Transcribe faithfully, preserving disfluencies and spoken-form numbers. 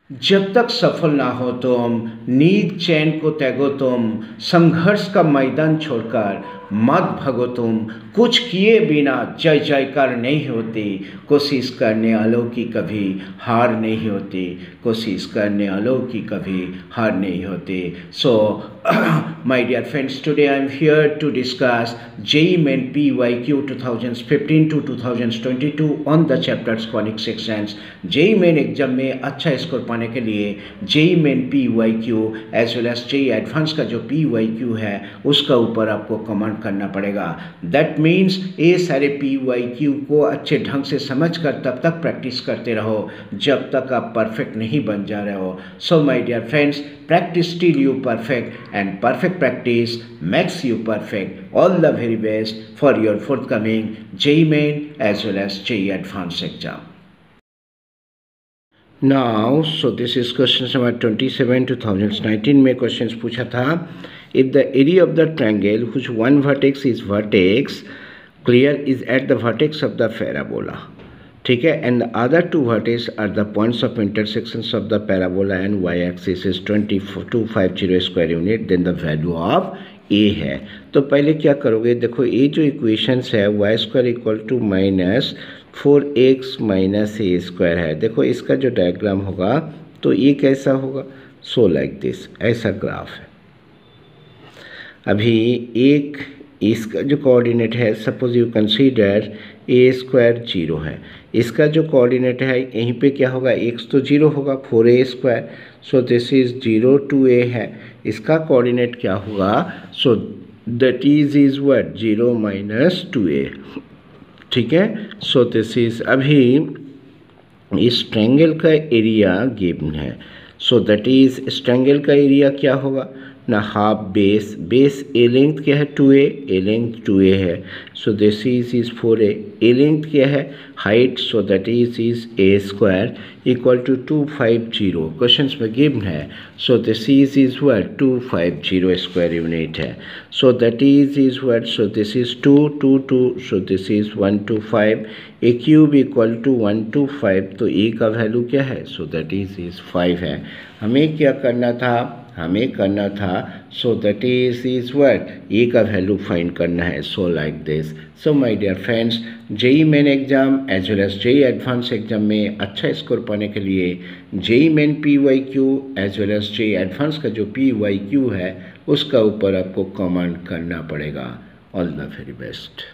जब तक सफल ना हो तुम, नींद चैन को त्यागो तुम, संघर्ष का मैदान छोड़कर मत भगो तुम। कुछ किए बिना जय जयकार नहीं होती, कोशिश करने वालों की कभी हार नहीं होती, कोशिश करने वालों की कभी हार नहीं होती। So my dear friends, today I am here to discuss J E E Main P Y Q twenty fifteen to twenty twenty-two on the chapters conic sections। J E E Main exam में अच्छा score पाने के लिए J E E Main P Y Q as well as J E E Advanced का जो P Y Q है उसका ऊपर आपको कमांड करना पड़ेगा। दैट मीन्स ये सारे P Y Q को अच्छे ढंग से समझ कर तब तक प्रैक्टिस करते रहो जब तक आप परफेक्ट नहीं बन जा रहे हो। So my dear friends, practice till you perfect and perfect practice makes you perfect. All the very best for your forthcoming J E E Main as well as J E E Advanced exam. Now, so this is question number twenty-seven two thousand nineteen में questions पूछा था। If the area of the triangle whose one vertex is vertex clear is at the vertex of the parabola, ठीक है, and the other two vertices are the points of intersections of the parabola and y-axis is twenty-two fifty square unit, then the value of a है। तो पहले क्या करोगे, देखो ये जो इक्वेशंस है y square equal to minus four x minus a square है। देखो इसका जो डायग्राम होगा तो ये कैसा होगा, सो लाइक दिस, ऐसा ग्राफ है। अभी एक इसका जो कोऑर्डिनेट है, suppose you consider a square zero है, इसका जो कोऑर्डिनेट है यहीं पे क्या होगा, एक्स तो जीरो होगा, four a square, so this is zero two a है। इसका कोऑर्डिनेट क्या होगा, so that is is what, zero minus two a, ठीक है। सो दिस इज, अभी इस ट्रायंगल का एरिया गिवन है, सो दैट इज इस ट्रायंगल का एरिया क्या होगा ना, half base, base a length क्या है two a, a length two a है, so this is is four a, a length क्या है height, so that is is a square equal to two five zero, question में given है, so this is is word two five zero square unit है, so that is is word, so this is two two two, so this is one two five, a cube equal to one two five, तो a का value क्या है, so that is is five है। हमें क्या करना था, हमें करना था, so that is is what, a का वैल्यू फाइंड करना है, so like this. So my dear friends, JEE Main exam as well as JEE advance exam में अच्छा स्कोर पाने के लिए JEE Main P Y Q as well as JEE advance का जो पी वाई क्यू है उसका ऊपर आपको कमांड करना पड़ेगा। All the very best.